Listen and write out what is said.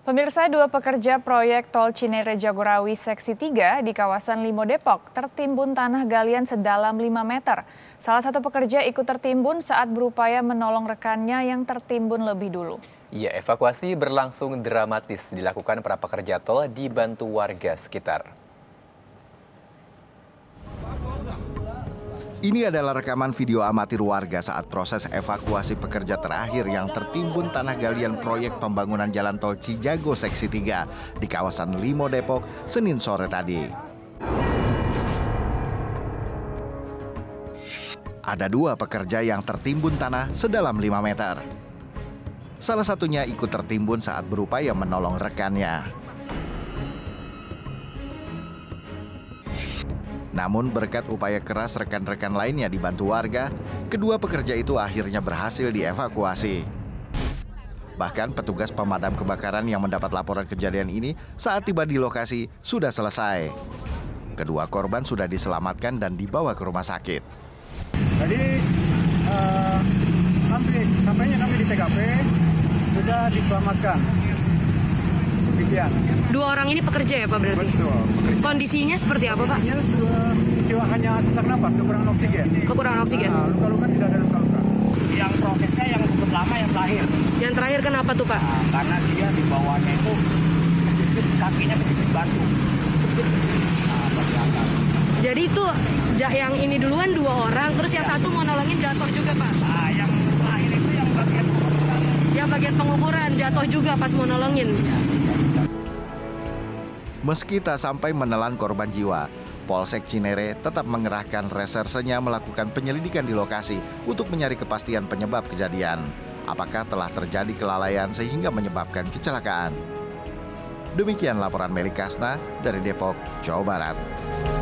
Pemirsa, dua pekerja proyek tol Cinere Jagorawi Seksi 3 di kawasan Limo Depok tertimbun tanah galian sedalam 5 meter. Salah satu pekerja ikut tertimbun saat berupaya menolong rekannya yang tertimbun lebih dulu. Ya, evakuasi berlangsung dramatis dilakukan para pekerja tol dibantu warga sekitar. Ini adalah rekaman video amatir warga saat proses evakuasi pekerja terakhir yang tertimbun tanah galian proyek pembangunan jalan tol Cijago Seksi 3 di kawasan Limo Depok, Senin sore tadi. Ada dua pekerja yang tertimbun tanah sedalam 5 meter. Salah satunya ikut tertimbun saat berupaya menolong rekannya. Namun berkat upaya keras rekan-rekan lainnya dibantu warga, kedua pekerja itu akhirnya berhasil dievakuasi. Bahkan petugas pemadam kebakaran yang mendapat laporan kejadian ini saat tiba di lokasi sudah selesai. Kedua korban sudah diselamatkan dan dibawa ke rumah sakit. Jadi sampainya kami di TKP sudah diselamatkan. Demikian. Dua orang ini pekerja ya Pak berarti? Betul. Kondisinya seperti apa Pak? Kondisinya hanya sesak napas, kekurangan oksigen. Kekurangan oksigen? Nah, luka-luka tidak ada luka-luka. Yang prosesnya yang cukup lama yang terakhir. Yang terakhir kenapa tuh Pak? Nah, karena dia di bawahnya itu kakinya kejepit batu. Jadi itu yang ini duluan dua orang, terus yang satu mau nolongin jatuh juga Pak? Nah, yang terakhir itu yang bagian penguburan. Yang bagian penguburan jatuh juga pas mau nolongin? Meski tak sampai menelan korban jiwa, Polsek Cinere tetap mengerahkan resersenya melakukan penyelidikan di lokasi untuk mencari kepastian penyebab kejadian. Apakah telah terjadi kelalaian sehingga menyebabkan kecelakaan? Demikian laporan Meli Kasna dari Depok, Jawa Barat.